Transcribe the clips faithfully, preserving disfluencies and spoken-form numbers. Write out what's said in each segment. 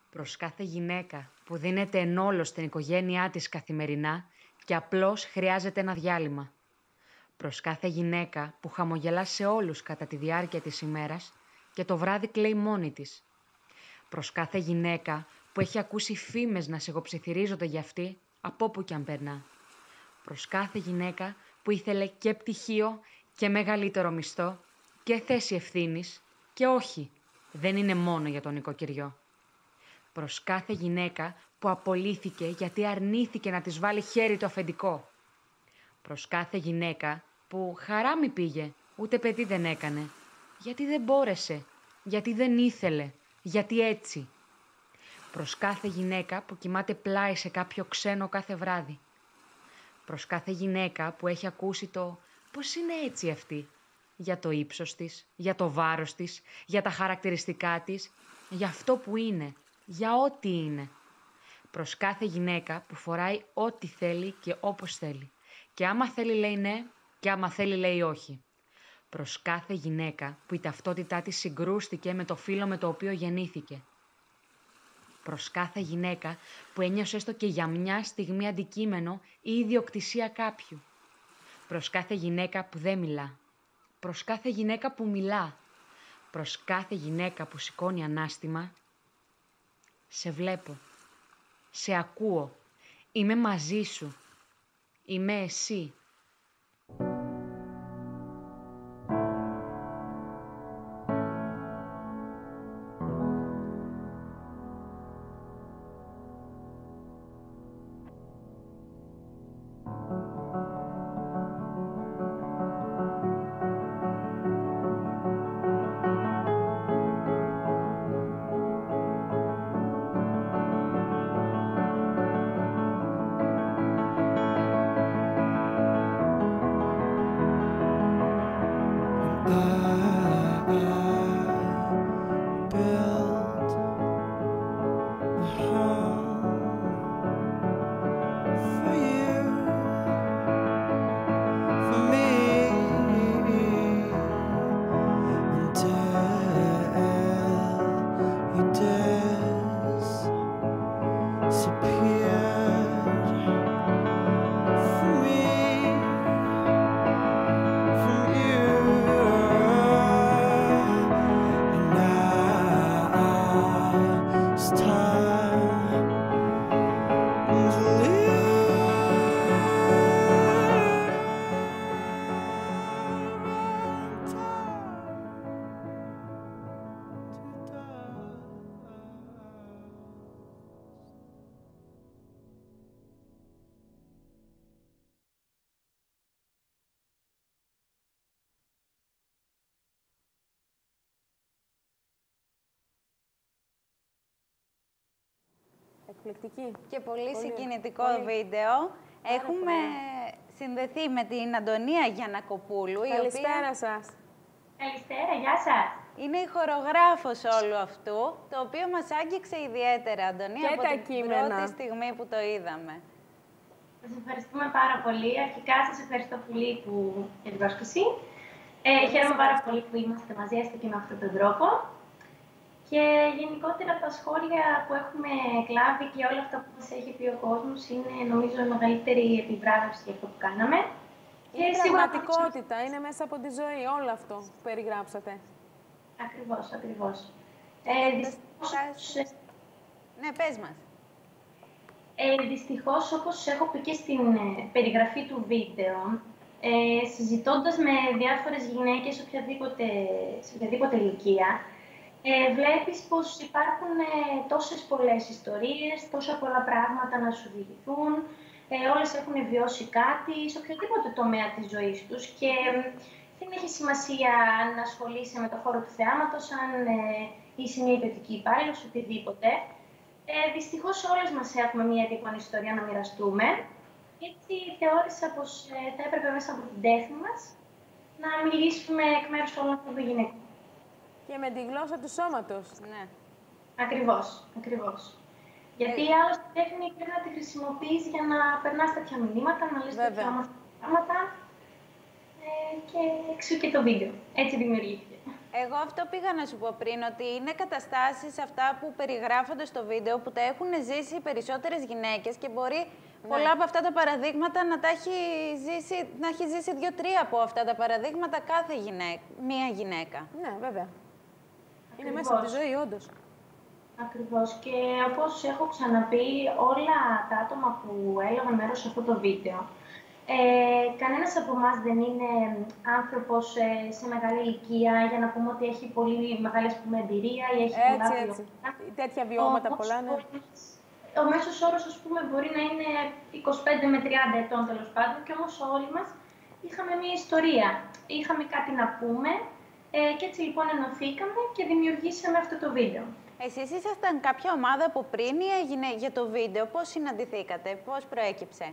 Προς κάθε γυναίκα που δίνεται εν όλο στην οικογένειά της καθημερινά και απλώς χρειάζεται ένα διάλειμμα. Προς κάθε γυναίκα που χαμογελά σε όλους κατά τη διάρκεια της ημέρας και το βράδυ κλαίει μόνη της. Προς κάθε γυναίκα που έχει ακούσει φήμες να σιγοψιθυρίζονται για αυτή από όπου κι αν περνά. Προς κάθε γυναίκα που ήθελε και πτυχίο και μεγαλύτερο μισθό και θέση ευθύνης και όχι, δεν είναι μόνο για τον νοικοκυριό. Προς κάθε γυναίκα που απολύθηκε γιατί αρνήθηκε να της βάλει χέρι το αφεντικό. Προς κάθε γυναίκα που χαρά μη πήγε, ούτε παιδί δεν έκανε. Γιατί δεν μπόρεσε, γιατί δεν ήθελε, γιατί έτσι. Προς κάθε γυναίκα που κοιμάται πλάι σε κάποιο ξένο κάθε βράδυ. Προς κάθε γυναίκα που έχει ακούσει το «πώς είναι έτσι αυτή», για το ύψος της, για το βάρος της, για τα χαρακτηριστικά της, για αυτό που είναι, για ό,τι είναι. Προς κάθε γυναίκα που φοράει ό,τι θέλει και όπως θέλει. Και άμα θέλει λέει ναι και άμα θέλει λέει όχι. Προς κάθε γυναίκα που η ταυτότητά της συγκρούστηκε με το φύλο με το οποίο γεννήθηκε. Προς κάθε γυναίκα που ένιωσε έστω και για μια στιγμή αντικείμενο ή ιδιοκτησία κάποιου. Προς κάθε γυναίκα που δεν μιλά. Προς κάθε γυναίκα που μιλά. Προς κάθε γυναίκα που σηκώνει ανάστημα. Σε βλέπω. Σε ακούω. Είμαι μαζί σου. Είμαι εσύ. Εκπληκτική. Και πολύ, πολύ συγκινητικό πολύ. βίντεο. Πάρα Έχουμε πολύ. συνδεθεί με την Αντωνία Γιαννακοπούλου. Καλησπέρα η οποία... σας. Καλησπέρα, γεια σας. Είναι η χορογράφος όλου αυτού, το οποίο μας άγγιξε ιδιαίτερα, Αντωνία, και από τα την κείμενα. πρώτη στιγμή που το είδαμε. Σας ευχαριστούμε πάρα πολύ. Αρχικά σας ευχαριστώ πολύ που... για την πρόσκληση. Ε, χαίρομαι πάρα πολύ που είμαστε μαζί, έστω και με αυτόν τον τρόπο. Και γενικότερα τα σχόλια που έχουμε κλάβει και όλα αυτά που μας έχει πει ο κόσμος είναι, νομίζω, η μεγαλύτερη επιβράβευση για αυτό που κάναμε. Είναι και πραγματικότητα, σίγουρα... είναι μέσα από τη ζωή όλο αυτό που περιγράψατε. Ακριβώς, ακριβώς. Ε, ε, δυστυχώς... Ναι, πες μας. Ε, δυστυχώς, όπως έχω πει και στην περιγραφή του βίντεο, ε, συζητώντας με διάφορες γυναίκες σε οποιαδήποτε, σε οποιαδήποτε ηλικία, Ε, βλέπεις πως υπάρχουν ε, τόσες πολλές ιστορίες, τόσα πολλά πράγματα να σου διηγηθούν, ε, όλες έχουν βιώσει κάτι σε οποιοδήποτε τομέα της ζωής τους και ε, δεν έχει σημασία αν ασχολείσαι με το χώρο του θεάματος, αν ε, είσαι μια ιδιωτική υπάλληλος, οτιδήποτε. Ε, δυστυχώς όλες μας έχουμε μια επίπονη ιστορία να μοιραστούμε, έτσι θεώρησα πως ε, θα έπρεπε μέσα από την τέχνη μας να μιλήσουμε εκ μέρους όλων αυτών των γυναικών. Και με τη γλώσσα του σώματος. Ναι. Ακριβώς, ακριβώς. Γιατί ε... άλλωστε η τέχνη πρέπει να τη χρησιμοποιείς για να περνάς τέτοια μηνύματα, να λες τέτοια όμορφα πράγματα. Ε, και εξού και το βίντεο. Έτσι δημιουργήθηκε. Εγώ αυτό πήγα να σου πω πριν, ότι είναι καταστάσεις αυτά που περιγράφονται στο βίντεο, που τα έχουν ζήσει οι περισσότερες γυναίκες και μπορεί ναι. πολλά από αυτά τα παραδείγματα να τα έχει ζήσει, να έχει ζήσει δύο-τρία από αυτά τα παραδείγματα κάθε γυναίκα, μία γυναίκα. Ναι, βέβαια. Ακριβώς. Είναι μέσα από τη ζωή, όντως. Ακριβώς. Και όπως έχω ξαναπεί, όλα τα άτομα που έλαβαν μέρος σε αυτό το βίντεο, Ε, κανένας από εμάς δεν είναι άνθρωπος ε, σε μεγάλη ηλικία για να πούμε ότι έχει πολύ μεγάλη, ας πούμε, εμπειρία ή έχει έτσι, πολλά έτσι. βιώματα. Τέτοια βιώματα ο, πολλά, ναι. Ο μέσος όρος, ας πούμε, μπορεί να είναι είκοσι πέντε με τριάντα ετών, τέλος πάντων, και όμως όλοι μας είχαμε μια ιστορία. Είχαμε κάτι να πούμε ε, και έτσι λοιπόν ενωθήκαμε και δημιουργήσαμε αυτό το βίντεο. Εσείς ήσασταν κάποια ομάδα από πριν ή έγινε για το βίντεο? Πώς συναντηθήκατε, πώς προέκυψε?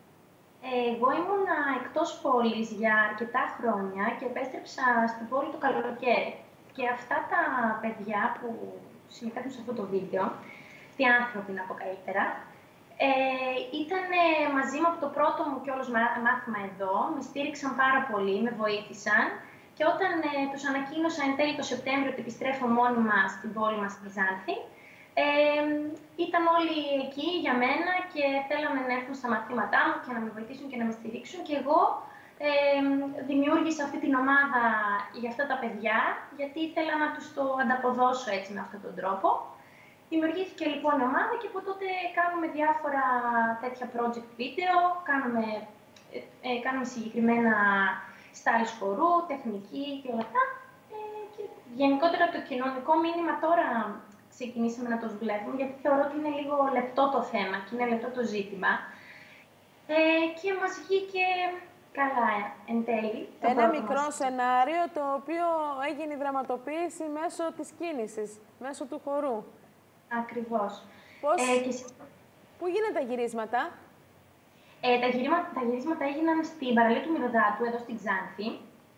Εγώ ήμουν εκτός πόλης για αρκετά χρόνια και επέστρεψα στην πόλη το καλοκαίρι. Και αυτά τα παιδιά που συμμετέχουν σε αυτό το βίντεο, οι άνθρωποι να πω καλύτερα, ε, ήταν μαζί μου από το πρώτο μου κιόλας μάθημα εδώ, με στήριξαν πάρα πολύ, με βοήθησαν. Και όταν ε, τους ανακοίνωσα εν τέλει το Σεπτέμβριο ότι επιστρέφω μόνιμα στην πόλη μας, στη Ζάνθη, Ε, ήταν όλοι εκεί για μένα και θέλαμε να έρθουν στα μαθήματά μου και να με βοηθήσουν και να με στηρίξουν. Και εγώ ε, δημιούργησα αυτή την ομάδα για αυτά τα παιδιά, γιατί ήθελα να τους το ανταποδώσω έτσι με αυτόν τον τρόπο. Δημιουργήθηκε λοιπόν η ομάδα και από τότε κάνουμε διάφορα τέτοια project βίντεο, κάνουμε, ε, ε, κάνουμε συγκεκριμένα styles χορού, τεχνική και όλα αυτά. Ε, και γενικότερα το κοινωνικό μήνυμα τώρα ξεκινήσαμε να το δουλεύουμε, γιατί θεωρώ ότι είναι λίγο λεπτό το θέμα και είναι λεπτό το ζήτημα. Ε, και μας βγήκε καλά εν τέλει. Ένα μικρό μας σενάριο, το οποίο έγινε η δραματοποίηση μέσω της κίνησης, μέσω του χορού. Ακριβώς. Πώς... Ε, και... Πού γίνανε τα γυρίσματα? Ε, τα, γυρίσματα, τα γυρίσματα έγιναν στην παραλία του Μυρωδάτου, εδώ στην Ξάνθη.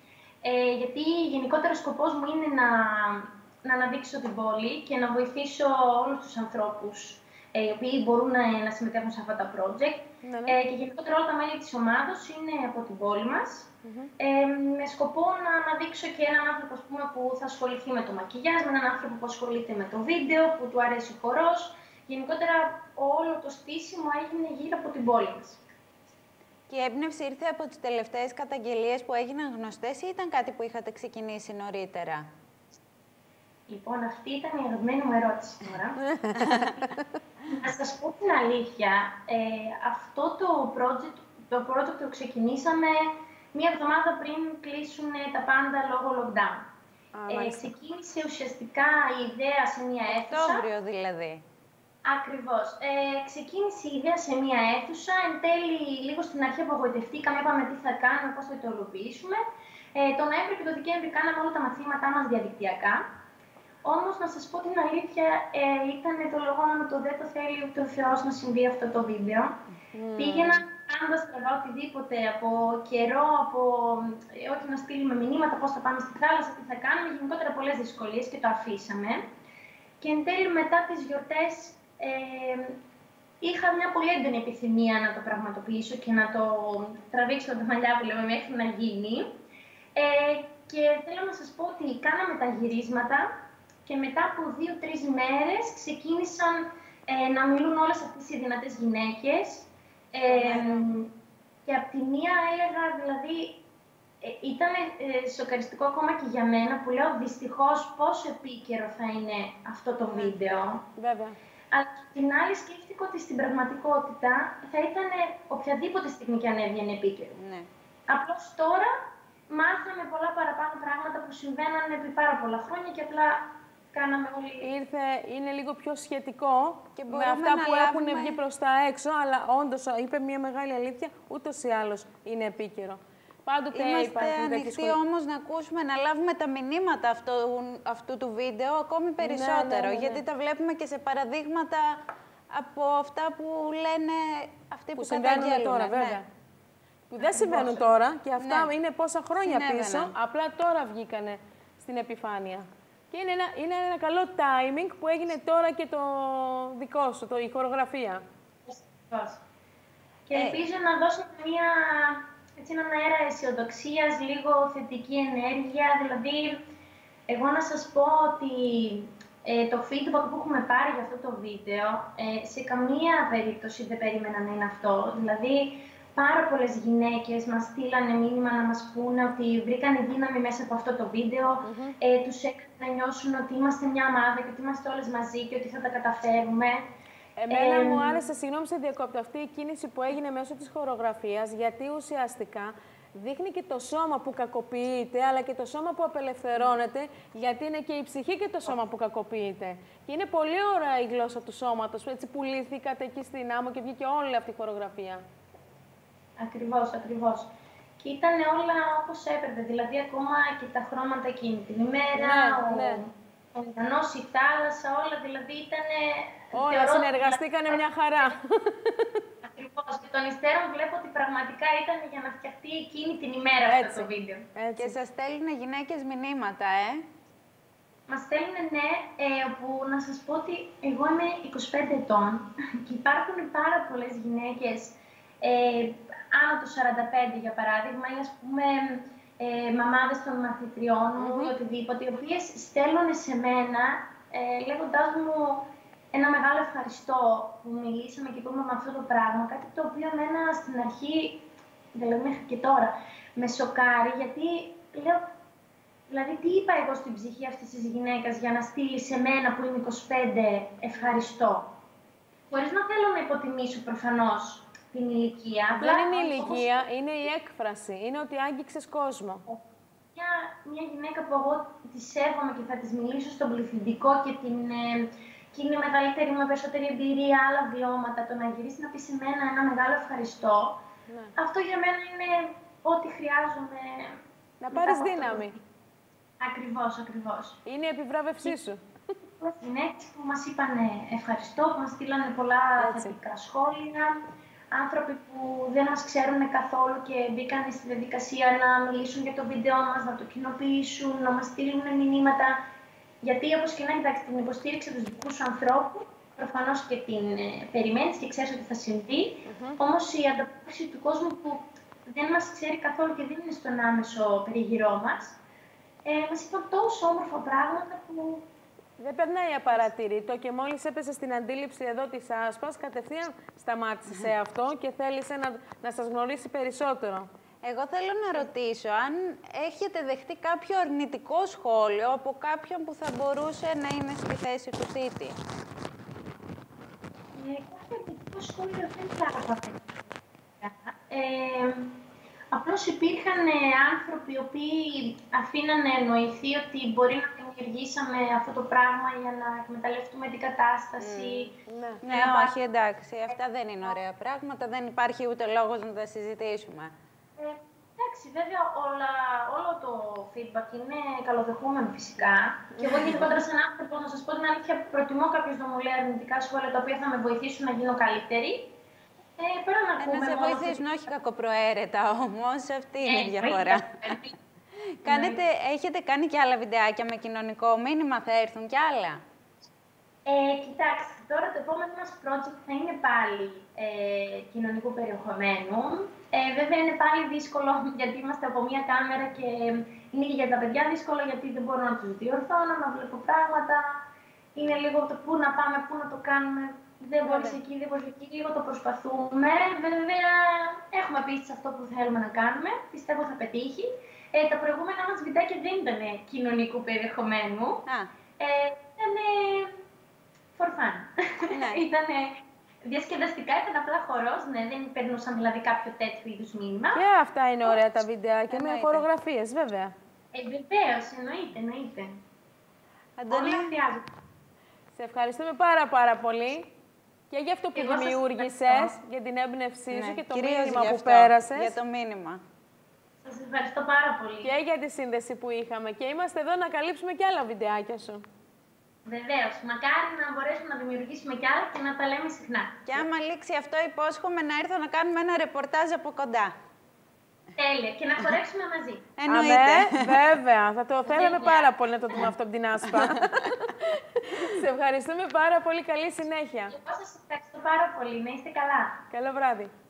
Ε, γιατί γενικότερα σκοπός μου είναι να να αναδείξω την πόλη και να βοηθήσω όλους τους ανθρώπους ε, οι οποίοι μπορούν να, να συμμετέχουν σε αυτά τα project. Ναι, ναι. Ε, και γενικότερα όλα τα μέλη της ομάδας είναι από την πόλη μας. Mm-hmm. ε, με σκοπό να αναδείξω και έναν άνθρωπο, ας πούμε, που θα ασχοληθεί με το μακιγιάζ, με έναν άνθρωπο που ασχολείται με το βίντεο, που του αρέσει ο χορός. Γενικότερα όλο το στήσιμο έγινε γύρω από την πόλη μας. Και η έμπνευση ήρθε από τις τελευταίες καταγγελίες που έγιναν γνωστές ή ήταν κάτι που είχατε ξεκινήσει νωρίτερα? Λοιπόν, αυτή ήταν η αγαπημένη μου ερώτηση τώρα. Να σας πω την αλήθεια, ε, αυτό το project, το project το ξεκινήσαμε μία εβδομάδα πριν κλείσουν τα πάντα λόγω lockdown. Ah, ε, ξεκίνησε ουσιαστικά η ιδέα σε μία αίθουσα. Οκτώβριο δηλαδή. Ακριβώς. Ε, ξεκίνησε η ιδέα σε μία αίθουσα. Εν τέλει, λίγο στην αρχή απογοητευτήκαμε, είπαμε τι θα κάνουμε, πώς θα το υλοποιήσουμε. Ε, τον Νοέμβριο και τον Δεκέμβριο κάναμε όλα τα μαθήματά μας διαδικτυακά. Όμως, να σας πω την αλήθεια, ε, ήταν το λεγόμενο το «δεν το θέλει ούτε ο Θεός» να συμβεί αυτό το βίντεο. Mm. Πήγαινα κάνοντας τραβά οτιδήποτε από καιρό, από ε, όχι να στείλουμε μηνύματα, πώς θα πάμε στη θάλασσα, τι θα κάνουμε, γενικότερα πολλές δυσκολίες και το αφήσαμε. Και εν τέλει, μετά τις γιορτές, ε, είχα μια πολύ έντονη επιθυμία να το πραγματοποιήσω και να το τραβήξω τα μαλλιά που λέμε μέχρι να γίνει. Ε, και θέλω να σας πω ότι κάναμε τα γυρίσματα και μετά από δύο-τρεις μέρες ξεκίνησαν ε, να μιλούν όλες αυτές οι δυνατές γυναίκες. Ε, mm. Και από τη μία έλεγα, δηλαδή, ε, ήταν ε, σοκαριστικό ακόμα και για μένα, που λέω δυστυχώς πόσο επίκαιρο θα είναι αυτό το βίντεο. Βέβαια. Αλλά την άλλη σκέφτηκα ότι στην πραγματικότητα θα ήταν οποιαδήποτε στιγμή και αν έβγαινε επίκαιρο. Ναι. Απλώς τώρα μάθαμε πολλά παραπάνω πράγματα που συμβαίναν επί πάρα πολλά χρόνια και απλά κάναμε όλοι... Ήρθε, είναι λίγο πιο σχετικό και με αυτά που λάβουμε... έχουν βγει προς τα έξω, αλλά όντως είπε μια μεγάλη αλήθεια, ούτως ή άλλως είναι επίκαιρο. Πάντοτε είμαστε ανοιχτοί όμως να ακούσουμε, να λάβουμε τα μηνύματα αυτού, αυτού του βίντεο ακόμη περισσότερο, ναι, ναι, ναι, ναι. γιατί τα βλέπουμε και σε παραδείγματα από αυτά που λένε αυτοί που, που καταγγέλνουν. Τώρα, ναι. βέβαια. Που δεν συμβαίνουν τώρα και αυτά ναι. είναι πόσα χρόνια Συνέβαινα. πίσω, απλά τώρα βγήκανε στην επιφάνεια. Και είναι ένα, είναι ένα καλό timing που έγινε τώρα και το δικό σου, το, η χορογραφία. Και ελπίζω ε. να δώσουμε μια, έτσι, έναν αέρα αισιοδοξίας, λίγο θετική ενέργεια, δηλαδή Εγώ να σας πω ότι ε, το feedback που έχουμε πάρει για αυτό το βίντεο, ε, σε καμία περίπτωση δεν περίμενα να είναι αυτό. Δηλαδή, πάρα πολλές γυναίκες μας στείλανε μήνυμα να μας πούνε ότι βρήκανε δύναμη μέσα από αυτό το βίντεο, mm-hmm. ε, τους έκανε να νιώσουν ότι είμαστε μια ομάδα και ότι είμαστε όλες μαζί και ότι θα τα καταφέρουμε. Εμένα ε, μου άρεσε, συγγνώμη σε διακόπτω, αυτή η κίνηση που έγινε μέσω της χορογραφίας, γιατί ουσιαστικά δείχνει και το σώμα που κακοποιείται, αλλά και το σώμα που απελευθερώνεται, γιατί είναι και η ψυχή και το σώμα που κακοποιείται. Και είναι πολύ ωραία η γλώσσα του σώματος, έτσι που λύθηκατε εκεί στην άμμο και βγήκε όλη αυτή η χορογραφία. Ακριβώς, ακριβώς. Και ήταν όλα όπως έπρεπε, δηλαδή ακόμα και τα χρώματα εκείνη την ημέρα, ναι, ο, ναι. ο ουρανός, η θάλασσα, όλα δηλαδή ήταν... Όλα συνεργαστήκανε μια χαρά. Ακριβώς. Και των υστέρων βλέπω ότι πραγματικά ήταν για να φτιαχτεί εκείνη την ημέρα έτσι, αυτό το βίντεο. Έτσι. Και σας στέλνουν γυναίκες μηνύματα, ε. Μας στέλνουν, ναι, ε, όπου να σας πω ότι εγώ είμαι είκοσι πέντε ετών και υπάρχουν πάρα πολλές γυναίκες ε, άνω των σαράντα πέντε, για παράδειγμα, ή ας πούμε ε, μαμάδες των μαθητριών μου ή mm-hmm. οτιδήποτε, οι οποίες στέλνουν σε μένα ε, λέγοντάς μου ένα μεγάλο ευχαριστώ που μιλήσαμε και πούμε με αυτό το πράγμα, κάτι το οποίο εμένα στην αρχή, δηλαδή μέχρι και τώρα, με σοκάρει, γιατί λέω, δηλαδή τι είπα εγώ στην ψυχή αυτής της γυναίκας για να στείλει σε μένα που είμαι είκοσι πέντε ευχαριστώ. Χωρίς να θέλω να υποτιμήσω προφανώς την ηλικία. Δεν είναι η ηλικία, όπως... είναι η έκφραση, είναι ότι άγγιξες κόσμο. Μια, μια γυναίκα που εγώ τη σέβομαι και θα της μιλήσω στον πληθυντικό και την... Ε, και είναι μεγαλύτερη, με περισσότερη εμπειρία, άλλα βιώματα, το να γυρίσει να πει σε μένα ένα μεγάλο ευχαριστώ, ναι. Αυτό για μένα είναι ό,τι χρειάζομαι. Να πάρεις δύναμη. Ακριβώς, ακριβώς. Είναι η επιβράβευσή σου. Γυναίκες που μας είπαν ευχαριστώ, που μας στείλανε πολλά θετικά σχόλια, άνθρωποι που δεν μας ξέρουν καθόλου και μπήκαν στη διαδικασία να μιλήσουν για το βίντεο μας, να το κοινοποιήσουν, να μας στείλουν μηνύματα. Γιατί όπως και να κοιτάξει την υποστήριξη του δικού σου ανθρώπου, προφανώς και την ε, περιμένεις και ξέρεις ότι θα συμβεί. Mm-hmm. Όμως η ανταπόκριση του κόσμου που δεν μας ξέρει καθόλου και δεν είναι στον άμεσο περιγυρό μας, ε, μας είπαν τόσο όμορφα πράγματα που... Δεν περνάει απαρατήρητο και μόλις έπεσε στην αντίληψη εδώ της Άσπας, κατευθείαν σταμάτησε σε αυτό και θέλησε να, να σας γνωρίσει περισσότερο. Εγώ θέλω να ρωτήσω αν έχετε δεχτεί κάποιο αρνητικό σχόλιο από κάποιον που θα μπορούσε να είναι στη θέση του θήτη. Ε, κάποιο αρνητικό σχόλιο δεν θα έπαθα. Ε, απλώς υπήρχαν ε, άνθρωποι οι οποίοι αφήνανε εννοηθεί ότι μπορεί να δημιουργήσαμε αυτό το πράγμα για να εκμεταλλευτούμε την κατάσταση. Mm. Ναι, ναι όχι, εντάξει. Αυτά δεν είναι ωραία πράγματα. Δεν υπάρχει ούτε λόγος να τα συζητήσουμε. Ε, εντάξει, βέβαια όλα, όλο το feedback είναι καλοδεχούμενο φυσικά. Και εγώ γενικότερα σαν άνθρωπο, να σας πω την αλήθεια, προτιμώ κάποιος να μου λέει αρνητικά σχόλια τα οποία θα με βοηθήσουν να γίνω καλύτερη. Ε, πέρα να ακούμε. Ε, να σε βοηθήσουν, όχι κακοπροαίρετα όμως, αυτή είναι η διαφορά. Κάνετε, έχετε κάνει και άλλα βιντεάκια με κοινωνικό μήνυμα, θα έρθουν κι άλλα. Ε, κοιτάξτε, τώρα το επόμενο μας project θα είναι πάλι ε, κοινωνικού περιεχομένου. Ε, βέβαια είναι πάλι δύσκολο γιατί είμαστε από μία κάμερα και είναι και για τα παιδιά δύσκολο γιατί δεν μπορώ να τους διορθώνω, να βλέπω πράγματα. Είναι λίγο το πού να πάμε, πού να το κάνουμε. Δεν μπορείς εκεί, δεν μπορείς εκεί, λίγο το προσπαθούμε. Βέβαια έχουμε πίστη σε αυτό που θέλουμε να κάνουμε, πιστεύω θα πετύχει. Ε, τα προηγούμενα μας βιντεάκια δεν ήταν κοινωνικού περιεχομένου. Ε, ήταν for fun. Ναι. Ήταν διασκεδαστικά, ήταν απλά χορός, ναι, δεν περνούσαν δηλαδή κάποιο τέτοιο είδους μήνυμα. Και αυτά είναι ωραία τα βιντεάκια, με χορογραφίες βέβαια. Ε, βεβαίως, εννοείται, εννοείται. Αντωνή, σε ευχαριστούμε πάρα πάρα πολύ και για αυτό που εγώ δημιούργησες, για την έμπνευσή ναι, σου και το μήνυμα που αυτό, πέρασες. Για το μήνυμα. Σας ευχαριστώ πάρα πολύ. Και για τη σύνδεση που είχαμε. Και είμαστε εδώ να καλύψουμε και άλλα βιντεάκια σου. Βεβαίως. Μακάρι να μπορέσουμε να δημιουργήσουμε κι άλλα και να τα λέμε συχνά. Και άμα λήξει αυτό, υπόσχομαι να έρθω να κάνουμε ένα ρεπορτάζ από κοντά. Τέλεια. Και να χορέψουμε μαζί. Εννοείται. Αμέ, βέβαια. Θα το θέλαμε πάρα πολύ να το δούμε αυτό από την Άσπα. Σε ευχαριστούμε πάρα πολύ. Καλή συνέχεια. Εγώ σας ευχαριστώ πάρα πολύ. Να είστε καλά. Καλό βράδυ.